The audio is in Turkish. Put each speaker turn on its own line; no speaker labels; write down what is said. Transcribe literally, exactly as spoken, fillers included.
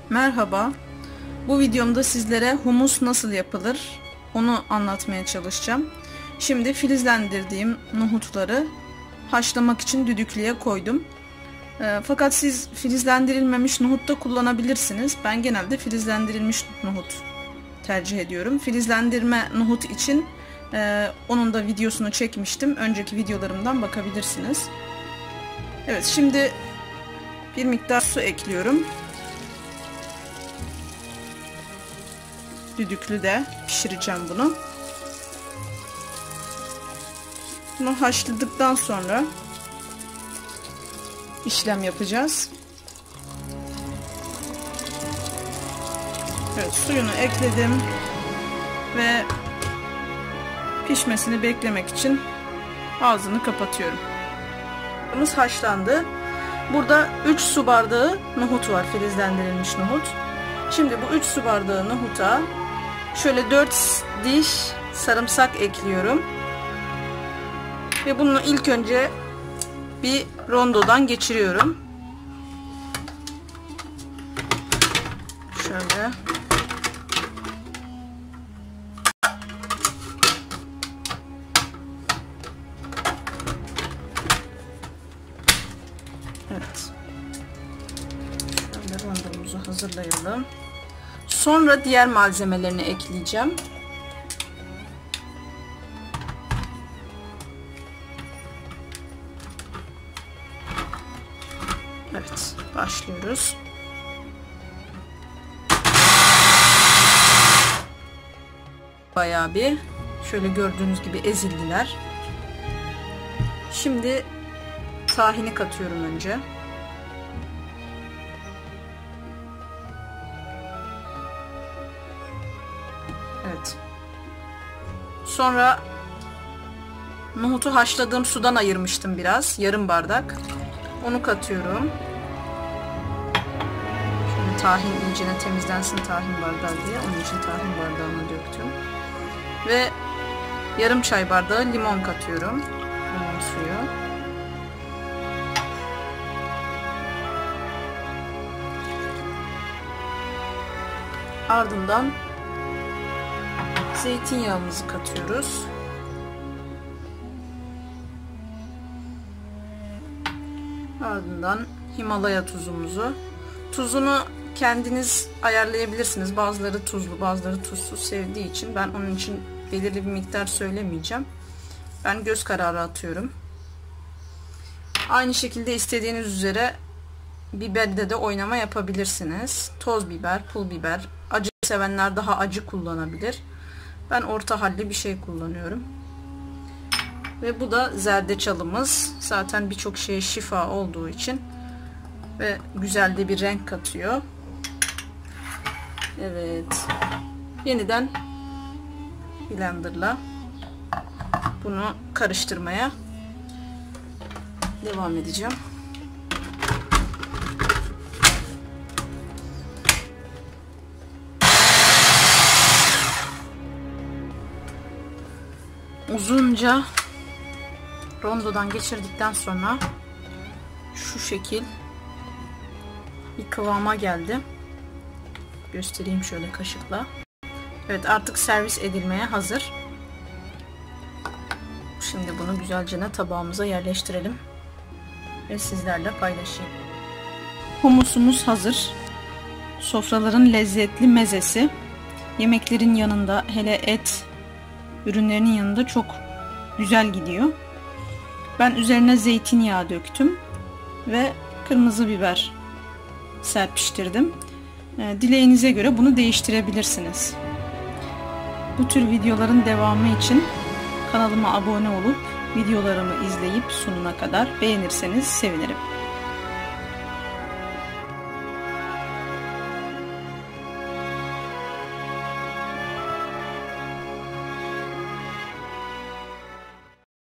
Merhaba. Bu videomda sizlere humus nasıl yapılır onu anlatmaya çalışacağım. Şimdi filizlendirdiğim nohutları haşlamak için düdüklüye koydum. E, fakat siz filizlendirilmemiş nohut da kullanabilirsiniz. Ben genelde filizlendirilmiş nohut tercih ediyorum. Filizlendirme nohut için e, onun da videosunu çekmiştim. Önceki videolarımdan bakabilirsiniz. Evet, şimdi bir miktar su ekliyorum. Düdüklüde pişireceğim bunu. Bunu haşladıktan sonra işlem yapacağız. Evet, suyunu ekledim ve pişmesini beklemek için ağzını kapatıyorum. Nohutumuz haşlandı. Burada üç su bardağı nohut var, filizlendirilmiş nohut. Şimdi bu üç su bardağı nohuta şöyle dört diş sarımsak ekliyorum. Ve bunu ilk önce bir rondodan geçiriyorum. Şöyle. Evet. Şöyle rondomuzu hazırlayalım. Sonra diğer malzemelerini ekleyeceğim. Evet, başlıyoruz. Bayağı bir şöyle gördüğünüz gibi ezildiler. Şimdi tahini katıyorum önce. Evet. Sonra nohutu haşladığım sudan ayırmıştım biraz. Yarım bardak. Onu katıyorum. Şimdi tahin iyicene temizlensin tahin bardağı diye. Onun için tahin bardağına döktüm. Ve yarım çay bardağı limon katıyorum. Limon suyu. Ardından zeytinyağımızı katıyoruz. Ardından Himalaya tuzumuzu. Tuzunu kendiniz ayarlayabilirsiniz. Bazıları tuzlu, bazıları tuzsuz sevdiği için ben onun için belirli bir miktar söylemeyeceğim. Ben göz kararı atıyorum. Aynı şekilde istediğiniz üzere biberde de oynama yapabilirsiniz. Toz biber, pul biber. Acı sevenler daha acı kullanabilir. Ben orta halli bir şey kullanıyorum. Ve bu da zerdeçalımız. Zaten birçok şeye şifa olduğu için ve güzel de bir renk katıyor. Evet. Yeniden blenderla bunu karıştırmaya devam edeceğim. Uzunca rondodan geçirdikten sonra şu şekil bir kıvama geldi. Göstereyim şöyle kaşıkla. Evet, artık servis edilmeye hazır. Şimdi bunu güzelce tabağımıza yerleştirelim ve sizlerle paylaşayım. Humusumuz hazır. Sofraların lezzetli mezesi. Yemeklerin yanında, hele et ürünlerinin yanında çok güzel gidiyor. Ben üzerine zeytinyağı döktüm ve kırmızı biber serpiştirdim. Dileğinize göre bunu değiştirebilirsiniz. Bu tür videoların devamı için kanalıma abone olup videolarımı izleyip sonuna kadar beğenirseniz sevinirim.